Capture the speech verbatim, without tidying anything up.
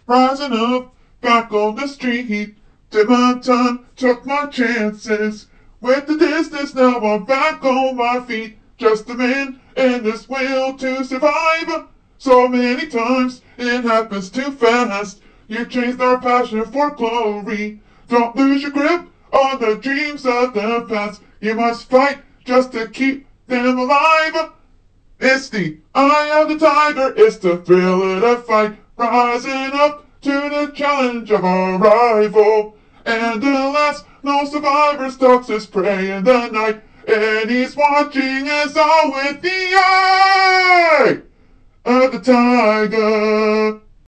Rising up, back on the street. Did my time, took my chances. With the distance, now I'm back on my feet. Just a man in this will to survive. So many times it happens too fast. You chased our passion for glory. Don't lose your grip on the dreams of the past. You must fight just to keep them alive. It's the eye of the tiger, it's the thrill of the fight. Rising up to the challenge of our rival. And alas, no survivor stalks his prey in the night. And he's watching us all with the eye of the tiger.